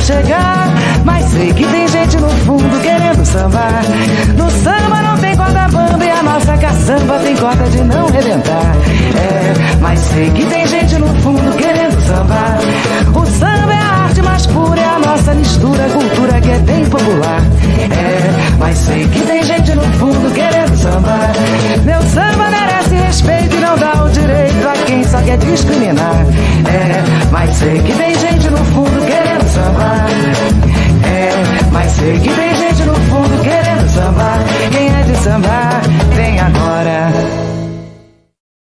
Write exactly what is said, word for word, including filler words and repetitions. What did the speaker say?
chegar. Mas sei que tem gente no fundo querendo sambar. No samba não tem corda bamba e a nossa caçamba tem corda de não rebentar. É, mas sei que tem gente no fundo querendo sambar. O samba é a arte mais pura, é a nossa mistura, cultura que é bem popular. É, mas sei que tem gente no fundo querendo sambar. Meu samba merece respeito e não dá o direito a quem só quer discriminar. É, mas sei que tem